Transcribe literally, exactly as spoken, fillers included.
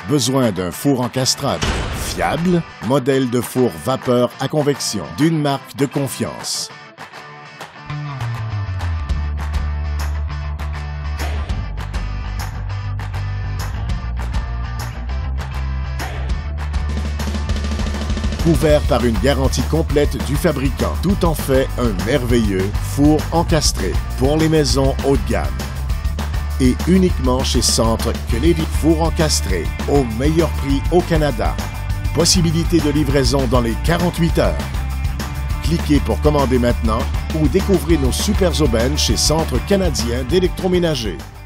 Besoin d'un four encastrable fiable? Modèle de four vapeur à convection d'une marque de confiance. Couvert par une garantie complète du fabricant. Tout en fait un merveilleux four encastré pour les maisons haut de gamme. Et uniquement chez Centre Kennedy. Four encastré au meilleur prix au Canada. Possibilité de livraison dans les quarante-huit heures. Cliquez pour commander maintenant ou découvrez nos super aubaines chez Centre canadien d'électroménager.